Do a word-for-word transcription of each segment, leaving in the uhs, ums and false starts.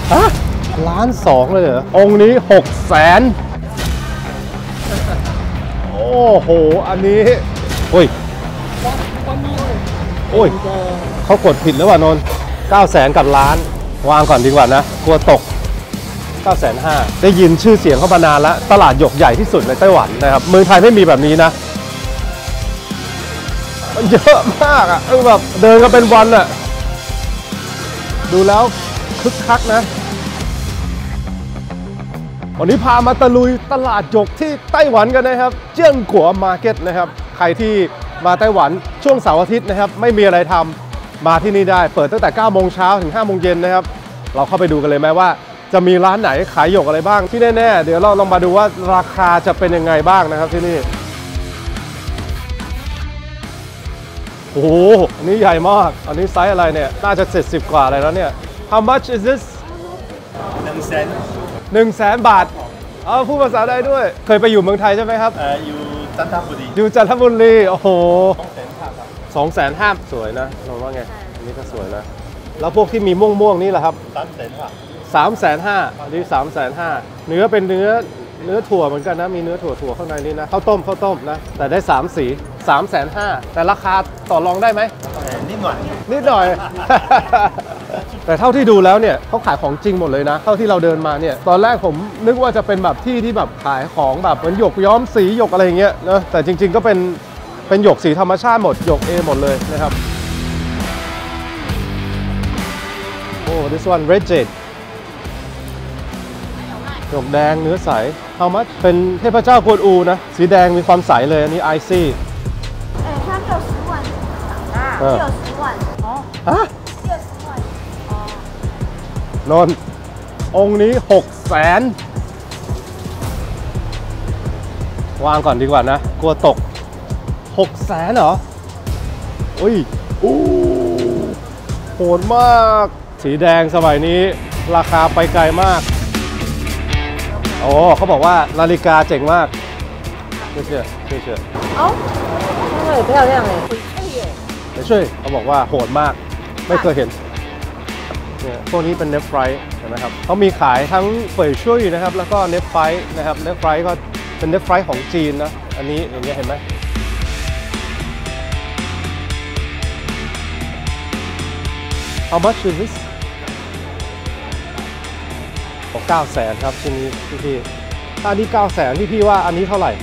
ฮะล้านสองเลยเหรอองค์นี้หกแสนโอ้โหอันนี้โอ้ยโอ้ยเขากดผิดหรือเปล่านนท์เก้าแสนกับล้านวางก่อนดีกว่านะกลัวตกเก้าแสนห้าได้ยินชื่อเสียงเขามานานแล้วตลาดหยกใหญ่ที่สุดในไต้หวันนะครับเมืองไทยไม่มีแบบนี้นะมันเยอะมากอ่ะเออแบบเดินกันเป็นวันอ่ะดูแล้วคึกคักนะวันนี้พามาตะลุยตลาดหยกที่ไต้หวันกันนะครับเจิ้งกัวมาร์เก็ตนะครับใครที่มาไต้หวันช่วงเสาร์อาทิตย์นะครับไม่มีอะไรทำมาที่นี่ได้เปิดตั้งแต่เก้าโมงเช้าถึงห้าโมงเย็นนะครับเราเข้าไปดูกันเลยไหมว่าจะมีร้านไหนขายหยกอะไรบ้างที่แน่ๆเดี๋ยวเราลองมาดูว่าราคาจะเป็นยังไงบ้างนะครับที่นี่โอ้โหอันนี้ใหญ่มากอันนี้ไซส์อะไรเนี่ยน่าจะเจ็ดสิบกว่าอะไรแล้วเนี่ย How much is this หนึ่งแสนหนึ่งแสนบาทเอาพูดภาษาได้ด้วยเคยไปอยู่เมืองไทยใช่ไหมครับเอ่ออยู่จันทบุรีอยู่จันทบุรีโอ้โหสองแสนห้าครับสองแสนห้าสวยนะเราว่าไงอันนี้ก็สวยนะแล้วพวกที่มีม่วงม่วงนี่แหละครับสามแสนห้าสามแสนห้าอันนี้สามแสนห้าเนื้อเป็นเนื้อเนื้อถั่วเหมือนกันนะมีเนื้อถั่วถั่วข้างในนี่นะข้าวต้มข้าวต้มนะแต่ได้สามสีสามแสนห้าแต่ราคาต่อรองได้ไหมนิดหน่อยนิดหน่อย แต่เท่าที่ดูแล้วเนี่ยเขาขายของจริงหมดเลยนะเท่าที่เราเดินมาเนี่ยตอนแรกผมนึกว่าจะเป็นแบบที่ที่แบบขายของแบบเหมือนหยกย้อมสีหยกอะไรอย่างเงี้ยนะแต่จริงๆก็เป็นเป็นหยกสีธรรมชาติหมดหยกเอหมดเลยนะครับโอ้ this one red jade หยกแดงเนื้อใส how much เป็นเทพเจ้ากวนอูนะสีแดงมีความใสเลยอันนี้ไอซี่เออถ้าเกิดสิบวันเกี่ยวสิบวันอ๋อฮะเกี่ยวสิบวันอ๋อนนองค์นี้หกแสนวางก่อนดีกว่านะกลัวตกหกแสนเหรออุ้ยอู้โหดมากสีแดงสมัยนี้ราคาไปไกลมากโอ้เขาบอกว่านาฬิกาเจ๋งมากไม่เชื่อไม่เชื่อเอ้าทำไม漂亮เลยไม่ช่วยเขาบอกว่าโหดมากไม่เคยเห็นเนี่ยพวกนี้เป็นเนฟไฟท์เห็นไหมครับเขามีขายทั้งเป่ยช่วยนะครับแล้วก็เนฟไฟท์นะครับเนฟไฟท์ก็เป็นเนฟไฟท์ของจีนนะอันนี้อย่างเงี้ยเห็นไหมHow much is this โอ้เก้าแสนครับชิ้นนี้พี่พี่ถ้าอันนี้เก้าแสนพี่พี่ว่าอันนี้เท่าไหร่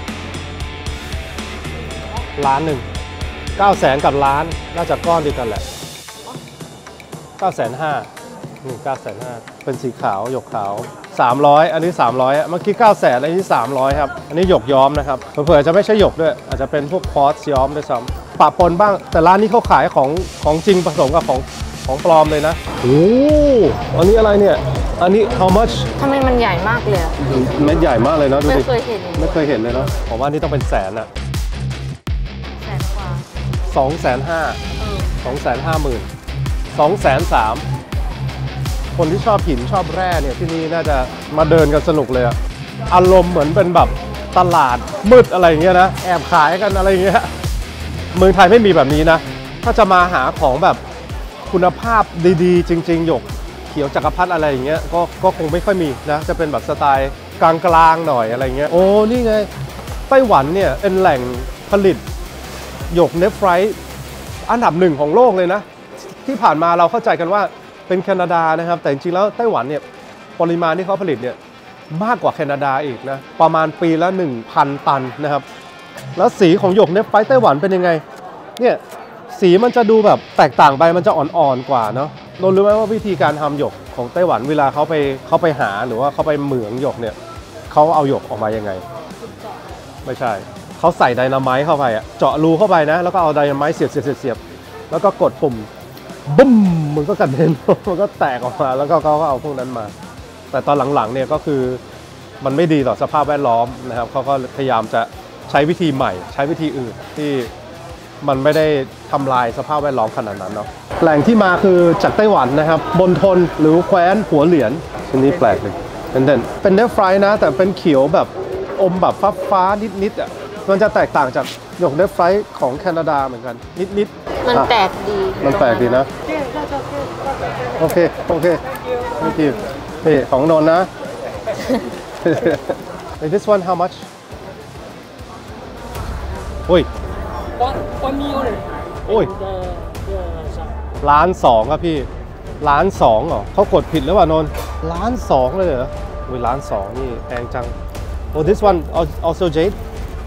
ล้านหนึ่งเก้าแสนกับล้านน่าจะก้อนเดียวกันแหละเก้าแสนห้าหนึ่งเก้าแสนห้าเป็นสีขาวหยกขาวสามร้อยอันนี้สามร้อยเมื่อกี้เก้าแสนอันนี้สามร้อยครับอันนี้หยกย้อมนะครับเผื่อจะไม่ใช่หยกด้วยอาจจะเป็นพวกคอร์สย้อมด้วยซ้ำปะปนบ้างแต่ร้านนี้เขาขายของของจริงผสมกับของของปลอมเลยนะโอ้อันนี้อะไรเนี่ยอันนี้ how much ทำไมมันใหญ่มากเลยเม็ดใหญ่มากเลยเนาะดูดิไม่เคยเห็นไม่เคยเห็นเลยเนาะผมว่านี่ต้องเป็นแสนอะแสนกว่าสองแสนห้าสองแสนห้าหมื่นสองแสนสามคนที่ชอบหินชอบแร่เนี่ยที่นี่น่าจะมาเดินกันสนุกเลยอะอารมณ์เหมือนเป็นแบบตลาดมืดอะไรอย่างเงี้ยนะแอบขายกันอะไรอย่างเงี้ยเมืองไทยไม่มีแบบนี้นะถ้าจะมาหาของแบบคุณภาพดีๆจริงๆหยกเขียวจักรพรรดิอะไรอย่างเงี้ยก็ก็คงไม่ค่อยมีนะจะเป็นแบบสไตล์กลางๆหน่อยอะไรเงี้ยโอ้นี่ไงไต้หวันเนี่ยเป็นแหล่งผลิตหยกเนฟไฟท์อันดับหนึ่งของโลกเลยนะที่ผ่านมาเราเข้าใจกันว่าเป็นแคนาดานะครับแต่จริงๆแล้วไต้หวันเนี่ยปริมาณที่เขาผลิตเนี่ยมากกว่าแคนาดาอีกนะประมาณปีละ หนึ่งพัน ตันนะครับแล้วสีของหยกเนฟไฟท์ไต้หวันเป็นยังไงเนี่ยสีมันจะดูแบบแตกต่างไปมันจะอ่อนๆกว่าเนาะนนรู้ไหมว่าวิธีการทำหยกของไต้หวันเวลาเขาไปเขาไปหาหรือว่าเขาไปเหมืองหยกเนี่ยเขาเอาหยกออกมายังไงไม่ใช่เขาใส่ไดนาไมต์เข้าไปอะเจาะรูเข้าไปนะแล้วก็เอาไดนาไมต์เสียบเสียบเสียบแล้วก็กดปุ่มบึ้มมันก็กระเด็นมันก็แตกออกมาแล้วก็เขาก็เอาพวกนั้นมาแต่ตอนหลังๆเนี่ยก็คือมันไม่ดีต่อสภาพแวดล้อมนะครับเขาก็พยายามจะใช้วิธีใหม่ใช้วิธีอื่นที่มันไม่ได้ทำลายสภาพแวดล้อมขนาดนั้นเนาะแหล่งที่มาคือจากไต้หวันนะครับบนทนหรือแคว้นหัวเหรียญชิ้นนี้แปลกเลยเป็นเด่นเป็นเนฟไฟท์นะแต่เป็นเขียวแบบอมแบบฟ้าฟ้านิดๆอ่ะมันจะแตกต่างจากหยกเนฟไฟท์ของแคนาดาเหมือนกันนิดๆมันแปลกดีมันแปลกดีนะ โอเค โอเคไม่กี่นี่ของนนท์นะ Hey, this one how much โอ้ย one one million โอ้ย the the shop ล้านสองครับพี่ ล้านสองเหรอเขากดผิดหรือเปล่านนท์ล้านสองเลยเหรออุ้ยล้านสองนี่แพงจัง Oh this one also jade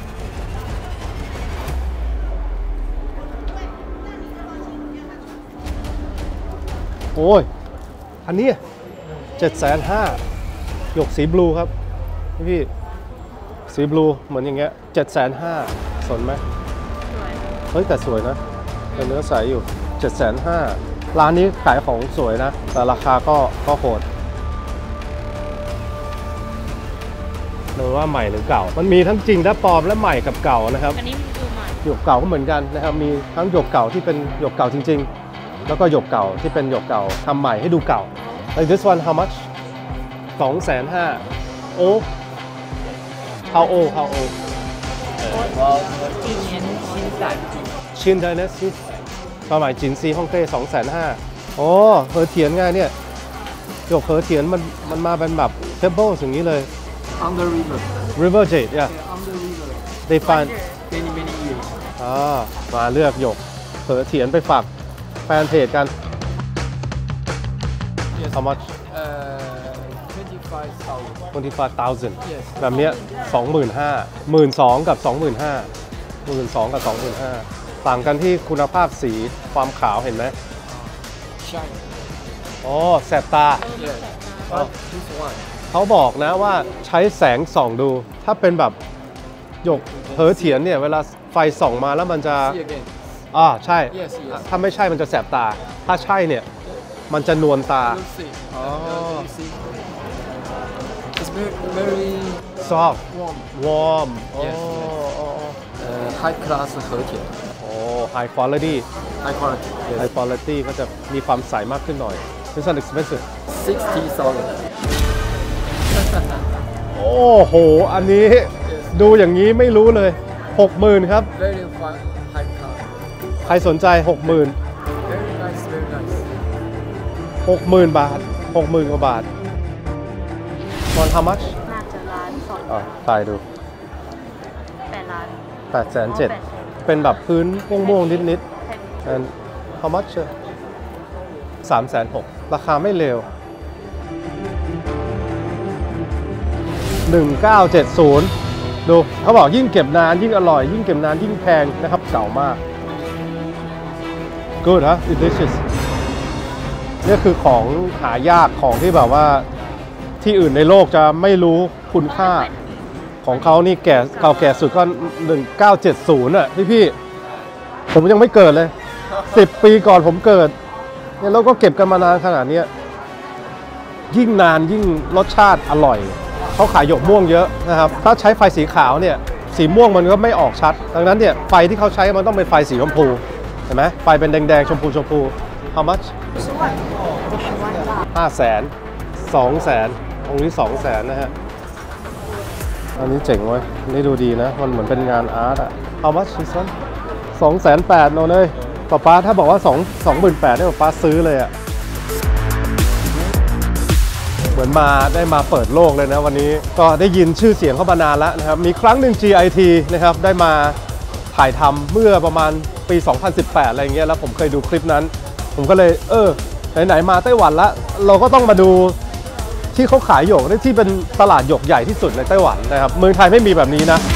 โอ้ย อันนี้เจ็ดแสนห้าหยกสีบลูครับพี่สีบลูเหมือนอย่างเงี้ยเจ็ดแสนห้าสนไหมเฮ้ยแต่สวยนะเป็นเนื้อใสอยู่เจ็ดแสนห้าร้านนี้ขายของสวยนะแต่ราคาก็ก็โหดหรือว่าใหม่หรือเก่ามันมีทั้งจริงและปลอมและใหม่กับเก่านะครับอันนี้มันดูใหม่หยกเก่าก็เหมือนกันนะครับมีทั้งหยกเก่าที่เป็นหยกเก่าจริงๆแล้วก็หยกเก่าที่เป็นหยกเก่าทำใหม่ให้ดูเก่า like this one how much สองแสนห้าโอ้ how old how old ชินไดเนสซี่ความหมายจินซีฮ่องเต้สองแสนห้าโอ้เหอเทียนไงเนี่ยหยกเหอเทียนมันมันมาเป็นแบบเทเบิลอย่างนี้เลย on the river river jade yeah on the river they find many many years อ่ามาเลือกหยกเหอเทียนไปฝากแฟนเพจกัน how much uh twenty-five thousand twenty-five thousand yes แบบเนี้ย สองหมื่นห้าพัน หนึ่งหมื่นสองพัน กับ สองหมื่นห้าพัน หนึ่งหมื่นสองพัน กับ สองหมื่นห้าพัน ต่างกันที่คุณภาพสีความขาวเห็นไหม shine อ๋อแสบตา yes but this one เขาบอกนะว่าใช้แสงส่องดู ถ้าเป็นแบบหยกเหอเถียนเนี่ยเวลาไฟส่องมาแล้วมันจะ see again อ่าใช่ yes yes ถ้าไม่ใช่มันจะแสบตา ถ้าใช่เนี่ยมันจะนวลตา you see oh you see it's very very soft warm warm อ๋อ Yes, อ๋อ uh high class 和田โอ้ high quality high quality yes high quality ก็จะมีความใสมากขึ้นหน่อย This one expensive sixty thousand โอ้โห อันนี้ดูอย่างนี้ไม่รู้เลย หกหมื่น ครับ very fine high class ใครสนใจ หกหมื่น very nice very nice หกหมื่น บาท หกหมื่น กว่าบาท One how much น่าจะล้านสองอ่ะถ่ายดูแปดล้านแปดแสนเจ็ดเป็นแบบพื้นม่วงๆนิดๆ and how much สามแสนหกราคาไม่เลวหนึ่งเก้าเจ็ดศูนย์ดูเขาบอกยิ่งเก็บนานยิ่งอร่อยยิ่งเก็บนานยิ่งแพงนะครับเก่ามาก good ฮะ delicious นี่คือของหายากของที่แบบว่าที่อื่นในโลกจะไม่รู้คุณค่าของเขานี่แก่เก่าแก่สุดก็หนึ่งเก้าเจ็ดศูนย์อ่ะพี่พี่ผมยังไม่เกิดเลยสิบปีก่อนผมเกิดเนี่ยเราก็เก็บกันมานานขนาดนี้ยิ่งนานยิ่งรสชาติอร่อยเขาขายหยกม่วงเยอะนะครับถ้าใช้ไฟสีขาวเนี่ยสีม่วงมันก็ไม่ออกชัดดังนั้นเนี่ยไฟที่เขาใช้มันต้องเป็นไฟสีชมพูเห็นไหมไฟเป็นแดงๆชมพูชมพู how much ห้าแสนสองแสนองค์นี้สองแสนนะฮะอันนี้เจ๋งเว้ยนี่ดูดีนะมันเหมือนเป็นงานอาร์ตอะ how much this one สองแสนแปดโนเลยป๊าป๊าถ้าบอกว่าสองสองหมื่นแปดเนี่ยป๊าป๊าซื้อเลยอะเหมือนมาได้มาเปิดโลกเลยนะวันนี้ก็ได้ยินชื่อเสียงเขามานานแล้วนะครับมีครั้งหนึ่ง จี ไอ ที นะครับได้มาถ่ายทำเมื่อประมาณปีสองพันสิบแปดอะไรเงี้ยแล้วผมเคยดูคลิปนั้นผมก็เลยเออไหนๆมาไต้หวันละเราก็ต้องมาดูที่เขาขายหยกที่เป็นตลาดหยกใหญ่ที่สุดในไต้หวันนะครับเมืองไทยไม่มีแบบนี้นะ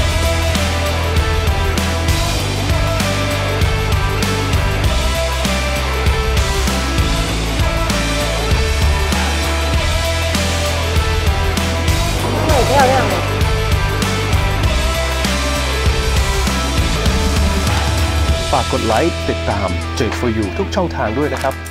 ฝากกดไลค์ติดตาม Jade for You ทุกช่องทางด้วยนะครับ